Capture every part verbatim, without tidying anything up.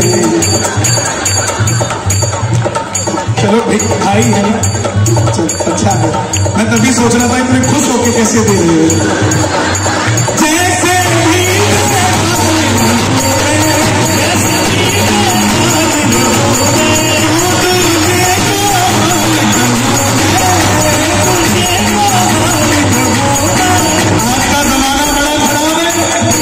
चलो भाई है ना, अच्छा है। मैं तभी सोच रहा था इतने खुश होके कैसे दे रहे हो। जैसे भी आज का जमाना बड़ा खराब है।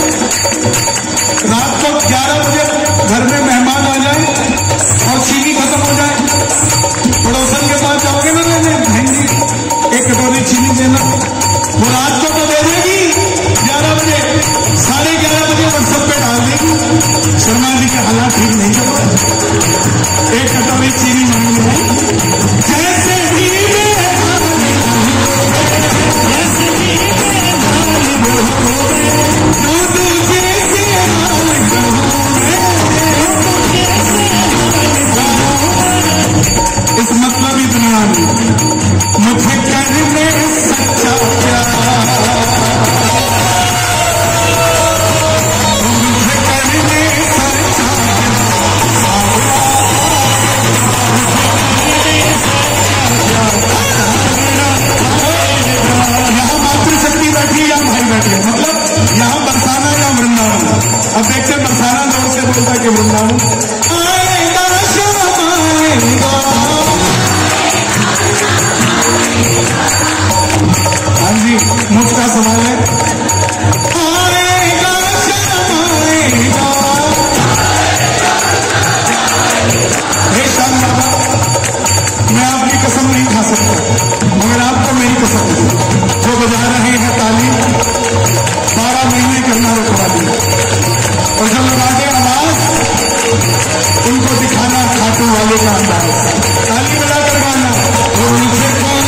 रात को ग्यारह बजे घर में मेहमान आ जाए और चीनी खत्म हो जाए, पड़ोसन के पास जाओगे ना लेने, बहन एक कटोरी चीनी देना, वो रात को तो दे देगी, ग्यारह बजे साढ़े ग्यारह बजे व्हाट्सएप पे डाल देगी, शर्मा जी के हालात ठीक नहीं चल रहे, एक कटोरी चीनी मांगी है। जैसे भी इस मतलबी दुनिया में मुझे करने सच्चा प्यार, मुझे करने सच्चा यहाँ मातृशक्ति बैठी है या भाई बैठी है, मतलब यहाँ बरसाना या वृंदावन। अब देखते हैं बरसाना जोर से बोलता कि वृंदावन आएगा शाम आएगा। हाँ जी, मुझका सवाल है, आएगा शाम आएगा। हे श्याम बाबा, मैं आपकी कसम नहीं खा सकता, मगर आपको मेरी कसम है, जो बजा रहे हैं ताली बारह महीने करना रुकवा दिया, और जो लगा दे आवाज उनको दिखाना खाटू वाले का अंदाज। ताली बजा कर गाना, और मुझे कौन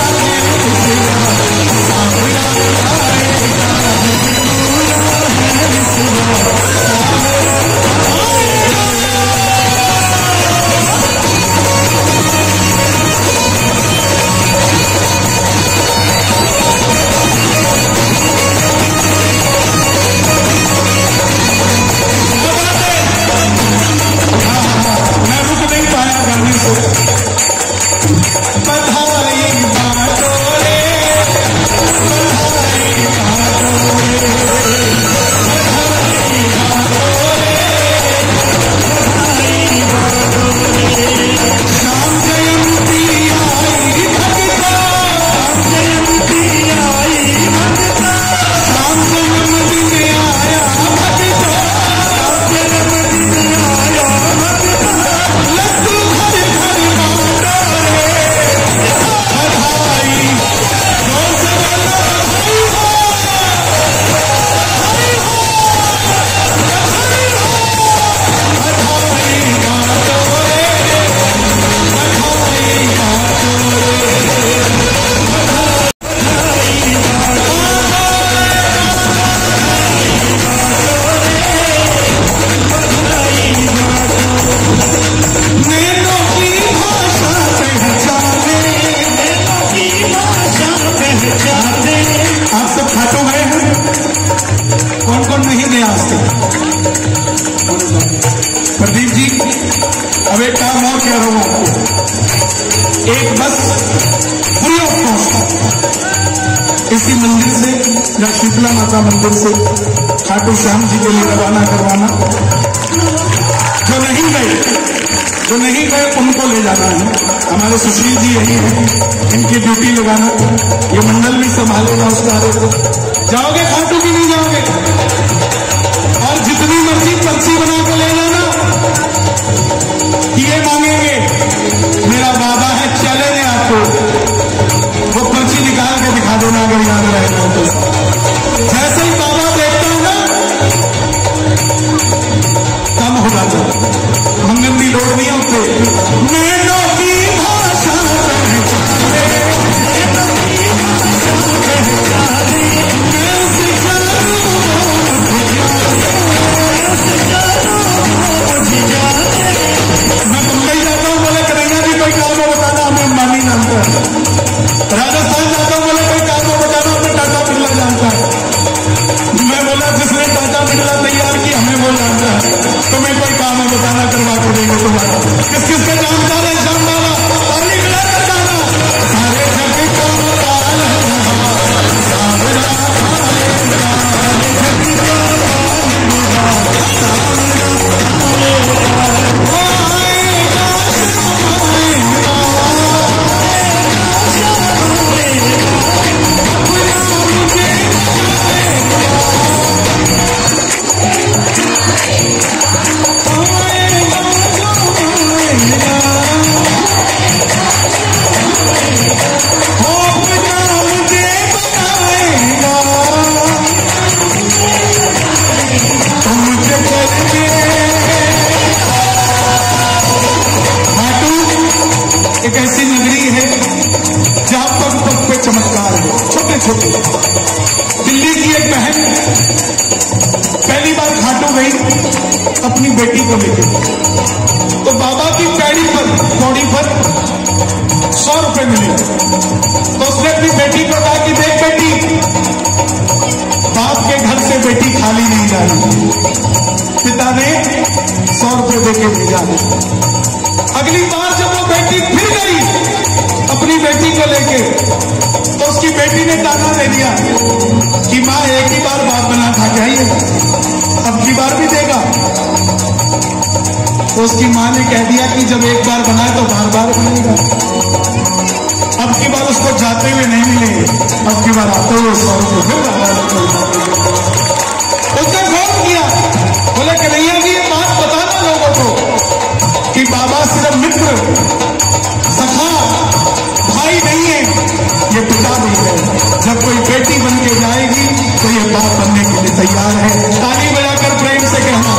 प्रदीप जी, अब एक काम और कह रहा हूं आपको, एक बस फ्री ऑफ कॉस्ट इसी मंदिर से या शीतला माता मंदिर से खाटू श्याम जी के लिए रवाना करवाना। जो नहीं गए जो नहीं गए उनको ले जाना है। हमारे सुशील जी यही है, इनकी ड्यूटी लगाना, ये मंडल भी संभालेगा उस कार्य को। जाओगे खाटू की नहीं जाओगे? और जितनी मर्जी पर्ची बना के ले जाना, ये मांगेंगे मेरा बाबा है चले ने आपको, वो पर्ची निकाल के दिखा देना अगर याद रहेगा तो। जैसे ही बाबा देखता हूं ना कम हो जाता, मंगन की लोड़ नहीं होते। नैनों की भाषा पहचाने, मैं मुंबई जाता हूँ, बोले कन्हैया जी कोई काम हो बताना, हमें अंबानी जानता है। राजस्थान जाता हूँ, बोले कोई काम हो बताना, हमें टाटा बिरला जानता है। मैं बोला जिसने टाटा बिरला तैयार की हमें वो जानता है, तुम्हें कोई काम हो बताना। करवा के देंगे तुम्हारा। किस किस का नाम डाला शाम डाला ताली मिलाकर जाना। सारे जग का ताल सावरा एक ऐसी नगरी है जहां पग पग पे चमत्कार है, छोटे छोटे। दिल्ली की एक बहन पहली बार खाटू गई अपनी बेटी को लेकर, तो बाबा की पैड़ी पर पौड़ी पर सौ रुपए मिले। तो उसने अपनी बेटी को कहा कि देख बेटी, बाप के घर से बेटी खाली नहीं जा रही। पिता ने सौ रुपए देके भेजा। अगली बार जब वो बेटी फिर गई अपनी बेटी को लेके, तो उसकी बेटी ने ताना दे दिया कि माँ एक ही बार बाप बना खा के आई है, अब की बार भी देगा। तो उसकी माँ ने कह दिया कि जब एक बार बनाए तो बार बार बनेगा। अब की बार उसको जाते हुए नहीं मिलेंगे, अब की बार आते हुए सौ रुपये फिर उसने गौर किया, बोले कन्हैया जी ये बात बताना लोगों को कि बाबा सिर्फ मित्र सखा भाई नहीं है, ये पिता भी है। जब कोई बेटी बन के जाएगी तो ये बाप बनने के लिए तैयार है। ताली बजाकर प्रेम से कहना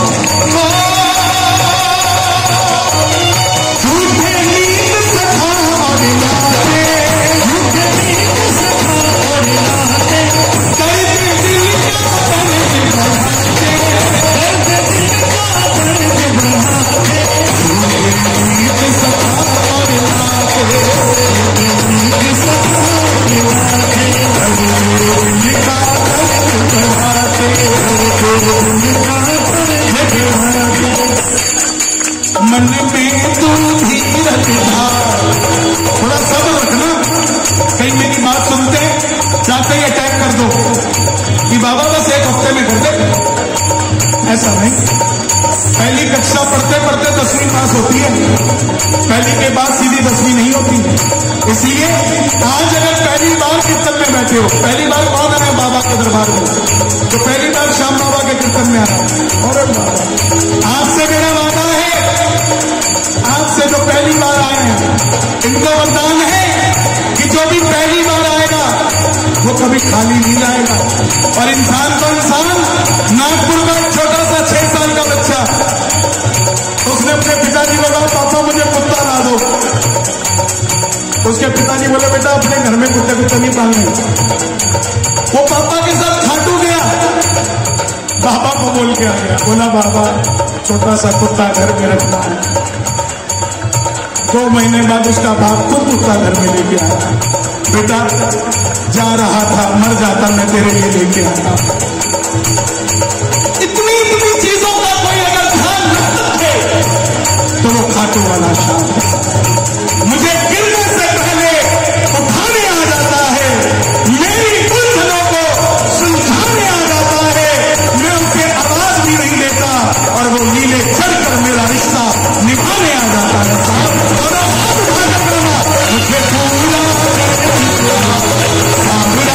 झूठे नींद सखा और लाते, झूठे नींद सखा और लाते, दर्द दिल का दर्द बढ़ाते, दर्द दिल का दर्द बढ़ाते, नींद सखा और लाते, नींद सखा और लाते, दर्द दिल का दर्द बढ़ाते, दर्द दिल का दर्द बढ़ाते। मन में तू धीरज धार, थोड़ा सब्र रखना। कहीं मेरी बात सुनते जाते ही अटैक कर दो कि बाबा बस एक हफ्ते में कर दे, ऐसा नहीं। पहली कक्षा पढ़ते पढ़ते दसवीं पास होती है, पहली के बाद सीधी दसवीं नहीं होती। इसलिए आज अगर पहली बार कीर्तन में बैठे हो, पहली बार कौन है बाबा के दरबार में, तो पहली बार श्याम बाबा के कीर्तन में आना। और आपसे मेरा वादा है, आपसे जो पहली बार आए हैं इनको वरदान है कि जो भी पहली बार आएगा वो कभी खाली नहीं जाएगा। और इंसान को इंसान, नागपुर का एक छोटा सा छह साल का बच्चा, उसने अपने पिताजी को कहा पापा मुझे कुत्ता ला दो। उसके पिताजी बोले बेटा अपने घर में कुत्ते कुत्ते नहीं पालने। वो पापा के साथ खाटू गया, बाबा को बोल के आ गया, बोला बाबा छोटा सा कुत्ता घर में रखना है। दो महीने बाद उसका बाप खुद कुत्ता घर में लेके आया। बेटा जा रहा था, मर जाता मैं तेरे लिए लेके आया। इतनी इतनी चीजों का कोई अगर ध्यान न रखे तो वो खाटू वाला शाम मुझे गिरने से पहले उठाने आ जाता है, मेरी उलझनों को सुलझाने आ जाता है। मैं उसके आवाज भी नहीं देता और वो नीले चढ़कर मेरा रिश्ता निभाने आ जाता है। साहब दोनों हाथ उठाकर करना, मुझे पूरा सावरा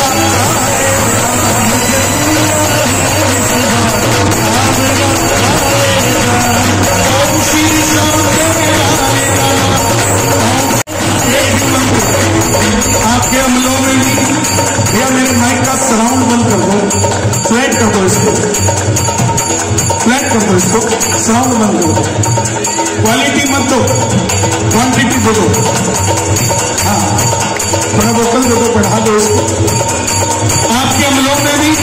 आपके अमलों में भी भैया मेरे माइक का सराउंड बंद कर दो, फ्लैट कर दो इसको, फ्लैट कर दो इसको, साउंड बंद कर दो, क्वालिटी मत दो, क्वांटिटी दे दो। हाँ थोड़ा वोकल दे दो, बढ़ा दो इसको। आपके अमलों में भी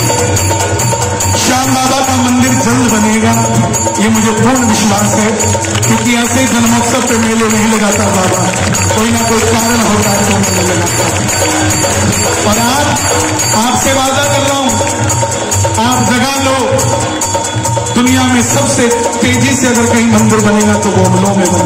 श्याम बाबा का मंदिर जल्द बनेगा, ये मुझे पूर्ण विश्वास है, क्योंकि ऐसे ही जन्मोत्सव पे मेले नहीं लगाता बाबा, कोई ना कोई कारण होता है तो मेले लगाता। और आज आपसे वादा कर रहा हूं, आप जगा लो, दुनिया में सबसे तेजी से अगर कहीं मंदिर बने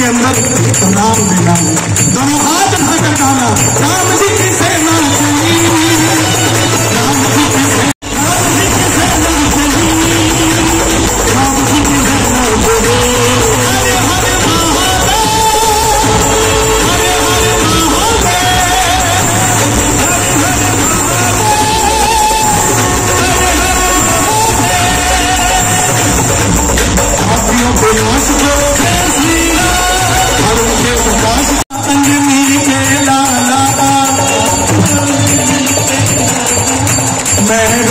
के अंदर नाम देना, दोनों हाथ उठाकर गाना, राम जी की सेना चली, राम जी की सेना, राम जी की सेना चली, राम जी की सेना चली। हरे हरे महादेव, हरे हरे महादेव, हरे हरे महादेव, हाथियों को नाश को मैं